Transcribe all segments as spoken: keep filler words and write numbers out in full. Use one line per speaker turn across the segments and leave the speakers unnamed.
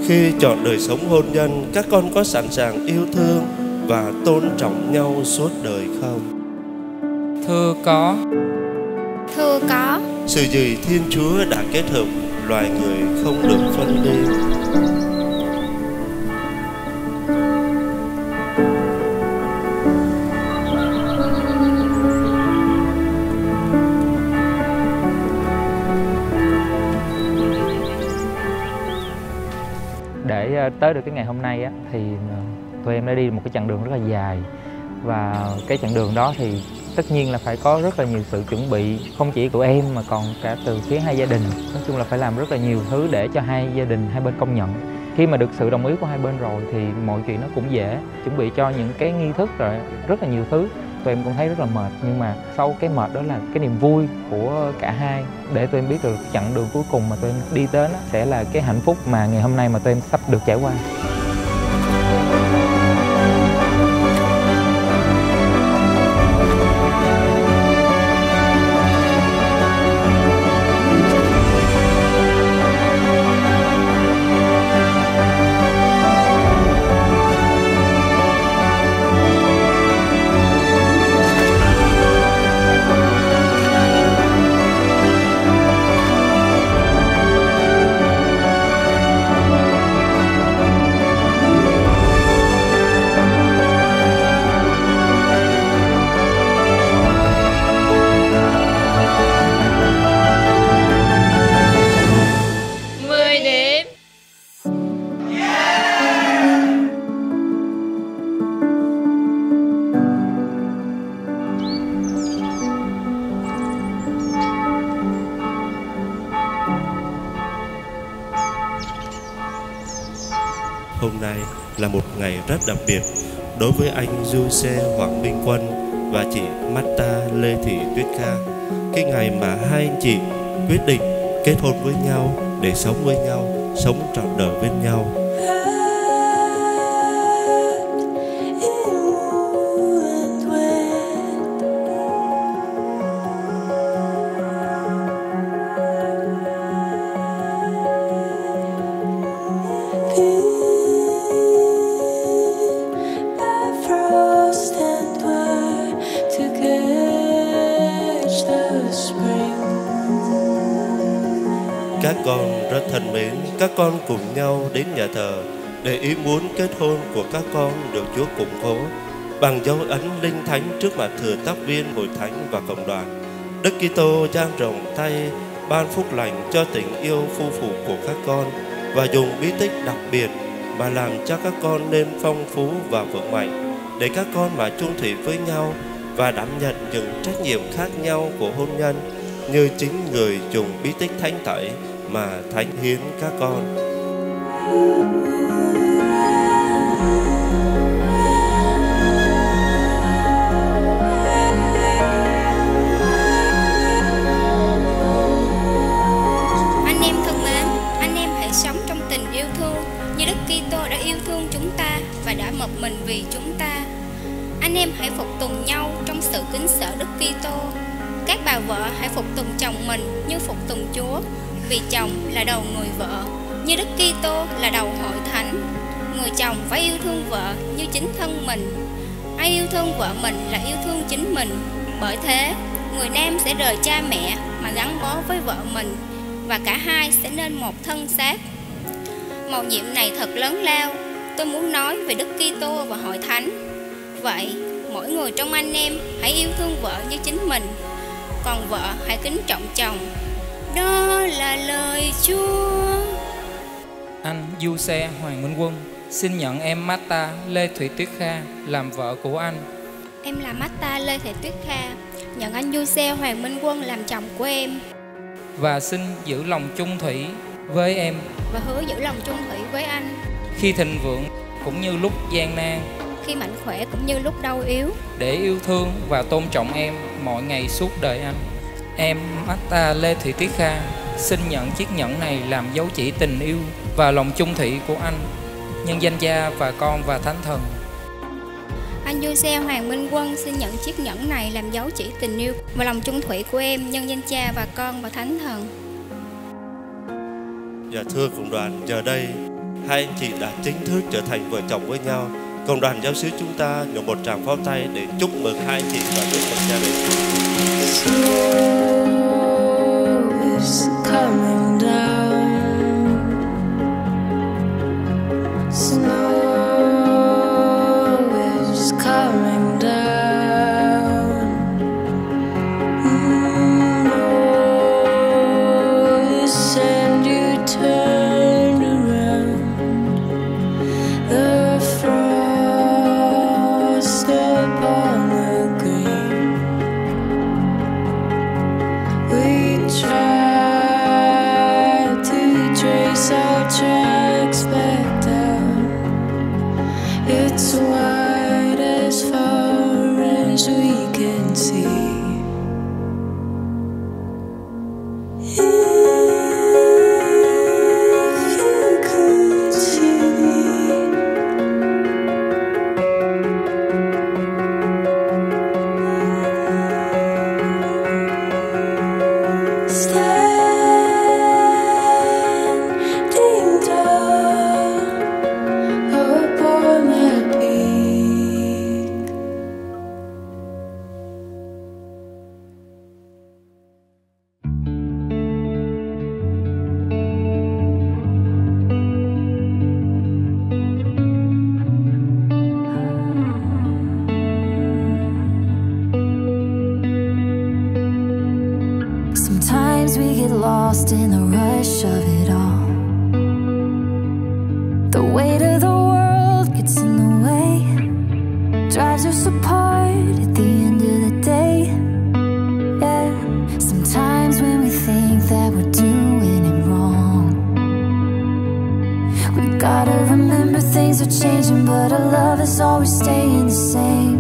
Khi chọn đời sống hôn nhân, các con có sẵn sàng yêu thương và tôn trọng nhau suốt đời không?
Thưa có.
Thưa có.
Sự gì Thiên Chúa đã kết hợp, loài người không được phân ly.
Để tới được cái ngày hôm nay á, thì tụi em đã đi một cái chặng đường rất là dài. Và cái chặng đường đó thì tất nhiên là phải có rất là nhiều sự chuẩn bị, không chỉ của em mà còn cả từ phía hai gia đình. Nói chung là phải làm rất là nhiều thứ để cho hai gia đình, hai bên công nhận. Khi mà được sự đồng ý của hai bên rồi thì mọi chuyện nó cũng dễ. Chuẩn bị cho những cái nghi thức rồi rất là nhiều thứ. Tụi em cũng thấy rất là mệt, nhưng mà sau cái mệt đó là cái niềm vui của cả hai. Để tụi em biết được chặng đường cuối cùng mà tụi em đi đến đó sẽ là cái hạnh phúc mà ngày hôm nay mà tụi em sắp được trải qua.
Hôm nay là một ngày rất đặc biệt đối với anh Giuse Hoàng Minh Quân và chị Marta Lê Thị Tuyết Kha. Cái ngày mà hai anh chị quyết định kết hôn với nhau để sống với nhau, sống trọn đời bên nhau. Các con rất thân mến, các con cùng nhau đến nhà thờ để ý muốn kết hôn của các con được Chúa củng cố bằng dấu ấn linh thánh trước mặt thừa tác viên hội thánh và cộng đoàn. Đức Kitô dang rộng tay ban phúc lành cho tình yêu phu phụ của các con và dùng bí tích đặc biệt mà làm cho các con nên phong phú và vững mạnh, để các con mà chung thủy với nhau và đảm nhận những trách nhiệm khác nhau của hôn nhân như chính người dùng bí tích thánh tẩy mà thánh hiến các con.
Anh em thân mến, anh em hãy sống trong tình yêu thương như Đức Kitô đã yêu thương chúng ta và đã một mình vì chúng ta. Anh em hãy phục tùng nhau trong sự kính sợ Đức Kitô. Các bà vợ hãy phục tùng chồng mình như phục tùng Chúa, vì chồng là đầu người vợ, như Đức Kitô là đầu hội thánh. Người chồng phải yêu thương vợ như chính thân mình. Ai yêu thương vợ mình là yêu thương chính mình. Bởi thế, người nam sẽ rời cha mẹ mà gắn bó với vợ mình, và cả hai sẽ nên một thân xác. Mầu nhiệm này thật lớn lao. Tôi muốn nói về Đức Kitô và hội thánh. Vậy, mỗi người trong anh em hãy yêu thương vợ như chính mình, còn vợ hãy kính trọng chồng. Đó là lời Chúa.
Anh Giuse Hoàng Minh Quân xin nhận em Marta Lê Thị Tuyết Kha làm vợ của anh.
Em là Marta Lê Thị Tuyết Kha, nhận anh Giuse Hoàng Minh Quân làm chồng của em.
Và xin giữ lòng chung thủy với em,
và hứa giữ lòng chung thủy với anh
khi thịnh vượng cũng như lúc gian nan,
khi mạnh khỏe cũng như lúc đau yếu,
để yêu thương và tôn trọng em mọi ngày suốt đời anh. Em Marta Lê Thị Tuyết Kha xin nhận chiếc nhẫn này làm dấu chỉ tình yêu và lòng chung thủy của anh, nhân danh Cha và Con và Thánh Thần.
Anh Giuse Hoàng Minh Quân xin nhận chiếc nhẫn này làm dấu chỉ tình yêu và lòng chung thủy của em, nhân danh Cha và Con và Thánh Thần.
Dạ thưa cộng đoàn, giờ đây hai anh chị đã chính thức trở thành vợ chồng với nhau. Cộng đoàn giáo xứ chúng ta nhận một tràng pháo tay để chúc mừng hai anh chị và chúc mừng gia đình.
It's wide as far as we can see. If you could see, standing tall upon that peak. Sometimes we get lost in the rush of it all. The weight of the world gets in the way, drives us apart at the end of the day. Yeah. Sometimes when we think that we're doing it wrong, we gotta remember things are changing, but our love is always staying the same.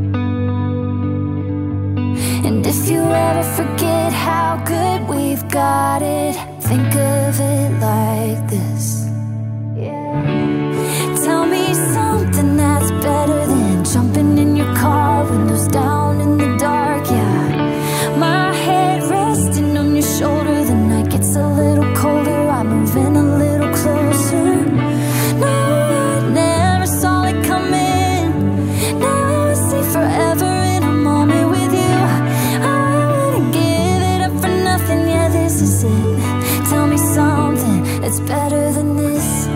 And if you ever forget how good we've got it, think of it like this. Yeah. Tell me something that's better than jumping in your car, windows down in the dark. Yeah, my head resting on your shoulder. The night gets a little colder, I'm moving a little closer. No, I never saw it coming. Now I see forever in a moment with you. I wouldn't give it up for nothing. Yeah, this is it. Tell me something that's better than this.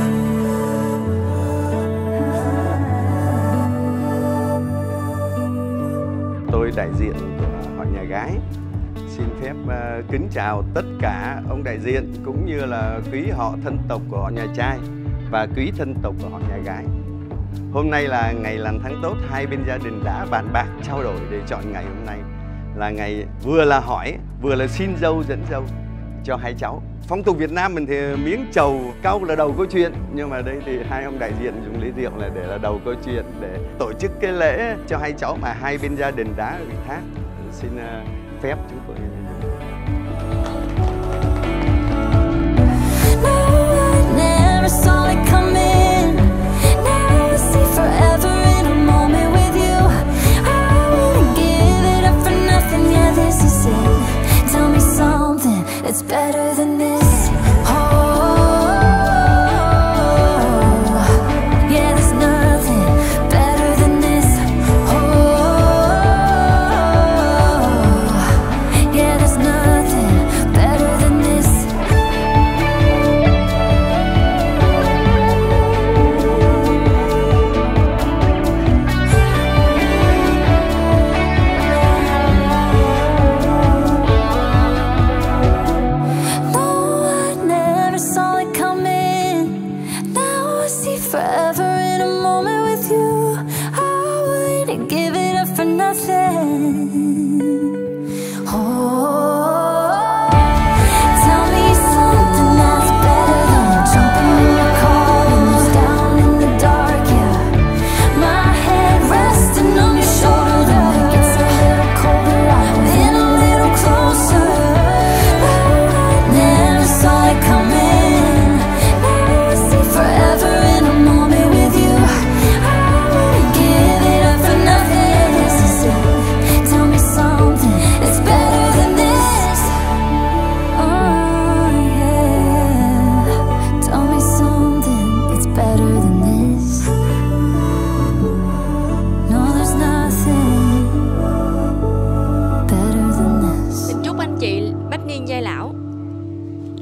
Tôi đại diện của họ nhà gái xin phép uh, kính chào tất cả ông đại diện cũng như là quý họ thân tộc của họ nhà trai và quý thân tộc của họ nhà gái. Hôm nay là ngày lành tháng tốt, hai bên gia đình đã bàn bạc trao đổi để chọn ngày hôm nay là ngày vừa là hỏi vừa là xin dâu dẫn dâu cho hai cháu. Phong tục Việt Nam mình thì miếng trầu cau là đầu câu chuyện, nhưng mà đây thì hai ông đại diện dùng ly rượu là để là đầu câu chuyện để tổ chức cái lễ cho hai cháu mà hai bên gia đình đã ủy thác. Xin uh, phép chúng tôi. It's better than this. Oh, yeah, there's nothing better than this. Oh, yeah, there's nothing better than this. No, I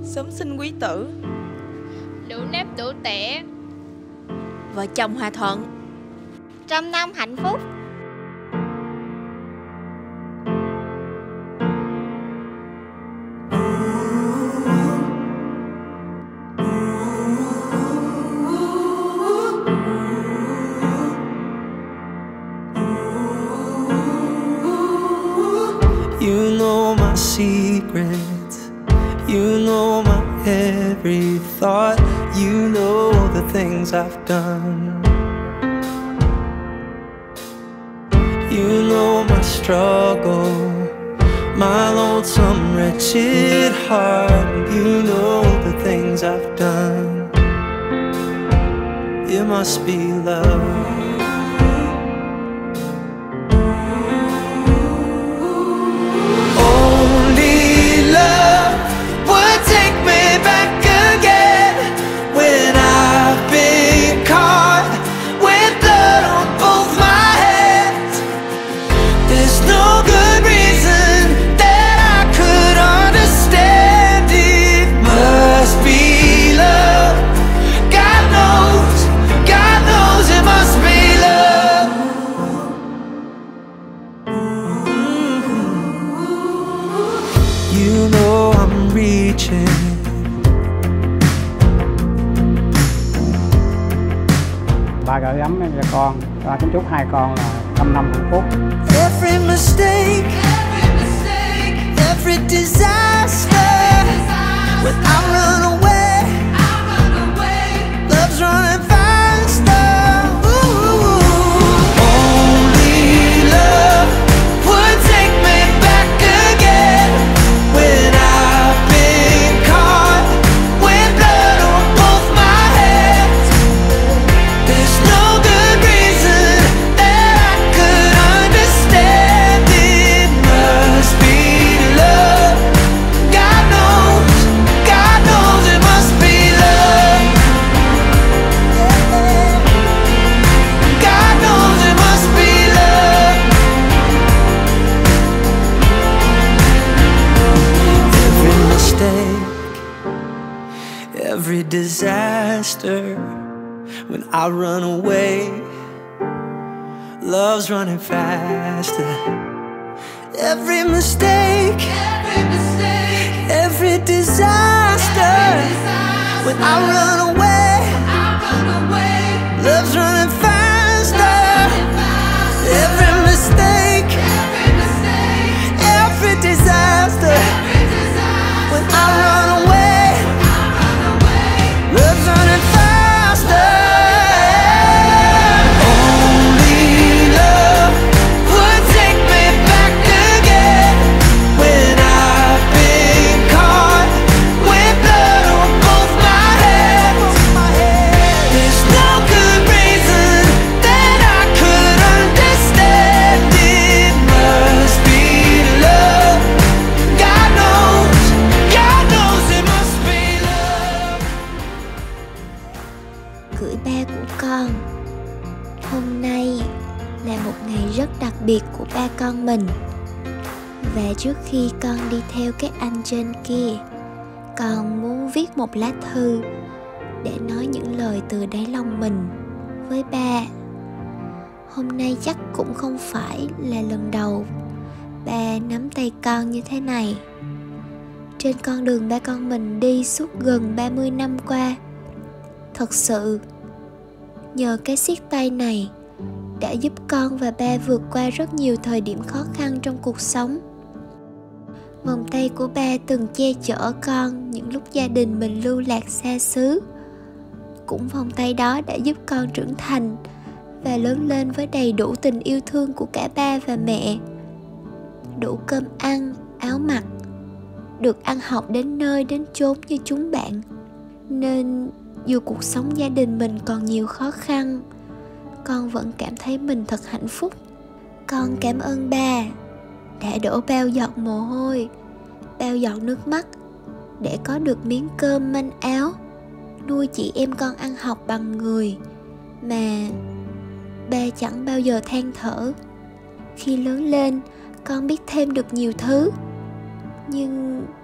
sớm sinh quý tử,
đủ nếp đủ tẻ,
vợ chồng hòa thuận,
trăm năm hạnh phúc.
You know my secrets, you know my every thought, you know the things I've done. You know my struggle, my lonesome, wretched heart, you know the things I've done. It must be love. You know I'm reaching.
Ba gửi ấm cho con, ba kính chúc hai con là trăm năm hạnh phúc.
Every mistake, every mistake, every disaster, when I run away, I run away, love's running faster. Ooh, only love would take me back again when I've been caught with blood on both my hands. There's no good reason that I could understand. It must be love. God knows, God knows it must be love. God knows it must be love. Every mistake, every disaster, when I run away, love's running faster. Every mistake, every mistake, every disaster, when I run away, I run away, love's running faster. Every mistake, every mistake, every disaster, when I run away, I run away, love's running faster.
Gửi ba của con. Hôm nay là một ngày rất đặc biệt của ba con mình. Và trước khi con đi theo các anh trên kia, con muốn viết một lá thư để nói những lời từ đáy lòng mình với ba. Hôm nay chắc cũng không phải là lần đầu ba nắm tay con như thế này. Trên con đường ba con mình đi suốt gần ba mươi năm qua, thật sự nhờ cái siết tay này đã giúp con và ba vượt qua rất nhiều thời điểm khó khăn trong cuộc sống. Vòng tay của ba từng che chở con những lúc gia đình mình lưu lạc xa xứ. Cũng vòng tay đó đã giúp con trưởng thành và lớn lên với đầy đủ tình yêu thương của cả ba và mẹ. Đủ cơm ăn, áo mặc, được ăn học đến nơi đến chốn như chúng bạn. Nên dù cuộc sống gia đình mình còn nhiều khó khăn, con vẫn cảm thấy mình thật hạnh phúc. Con cảm ơn ba đã đổ bao giọt mồ hôi, bao giọt nước mắt để có được miếng cơm manh áo, nuôi chị em con ăn học bằng người mà ba chẳng bao giờ than thở. Khi lớn lên, con biết thêm được nhiều thứ, nhưng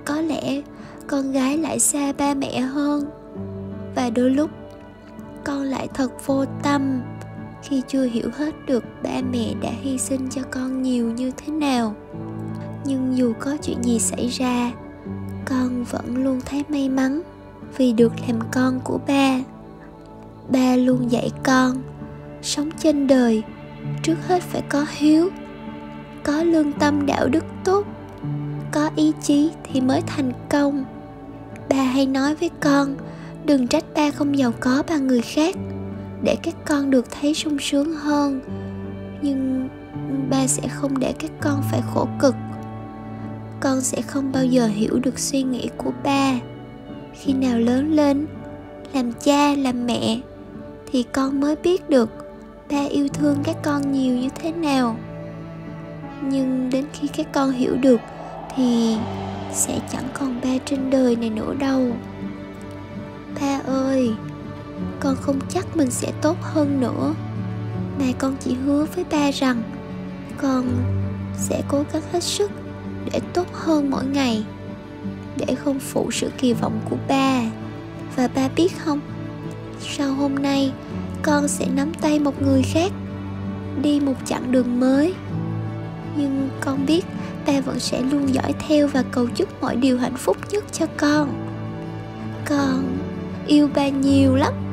có lẽ con gái lại xa ba mẹ hơn. Và đôi lúc con lại thật vô tâm khi chưa hiểu hết được ba mẹ đã hy sinh cho con nhiều như thế nào. Nhưng dù có chuyện gì xảy ra, con vẫn luôn thấy may mắn vì được làm con của ba. Ba luôn dạy con sống trên đời trước hết phải có hiếu, có lương tâm đạo đức tốt, có ý chí thì mới thành công. Ba hay nói với con đừng trách ba không giàu có bằng người khác, để các con được thấy sung sướng hơn. Nhưng ba sẽ không để các con phải khổ cực. Con sẽ không bao giờ hiểu được suy nghĩ của ba. Khi nào lớn lên, làm cha, làm mẹ, thì con mới biết được ba yêu thương các con nhiều như thế nào. Nhưng đến khi các con hiểu được thì sẽ chẳng còn ba trên đời này nữa đâu. Ba ơi, con không chắc mình sẽ tốt hơn nữa, mà con chỉ hứa với ba rằng con sẽ cố gắng hết sức để tốt hơn mỗi ngày, để không phụ sự kỳ vọng của ba. Và ba biết không, sau hôm nay con sẽ nắm tay một người khác, đi một chặng đường mới. Nhưng con biết ba vẫn sẽ luôn dõi theo và cầu chúc mọi điều hạnh phúc nhất cho con. Con yêu ba nhiều lắm.